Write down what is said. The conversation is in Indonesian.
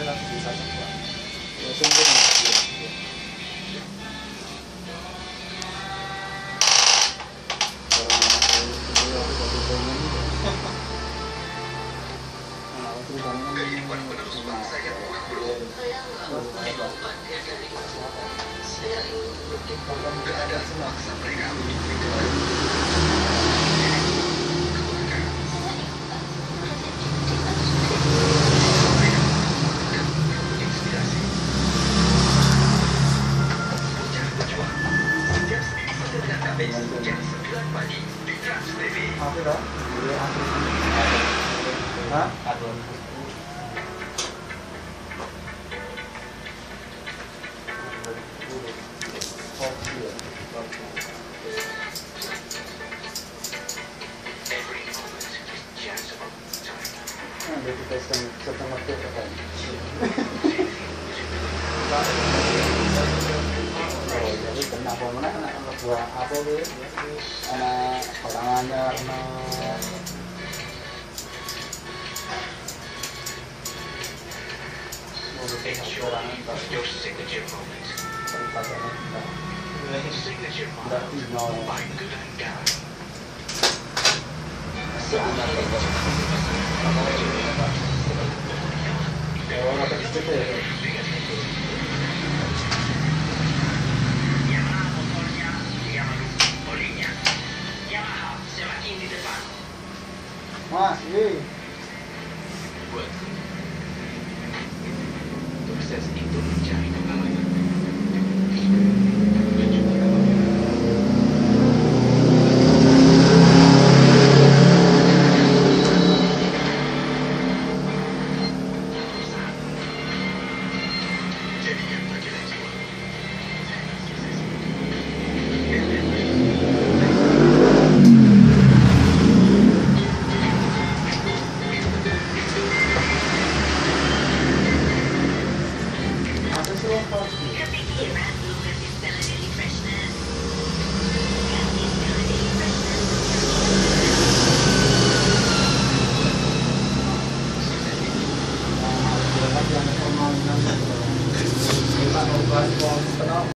nanti bisa semua. Ya sungguh. Jadi kena pemenang kena buah apa tuh? Anak potongannya karena Your signature moment. Signature moment by Good and God. Yamaha motornya, Yamaha olinya. Yamaha semakin di depan. Mas, ini Buatku, sukses itu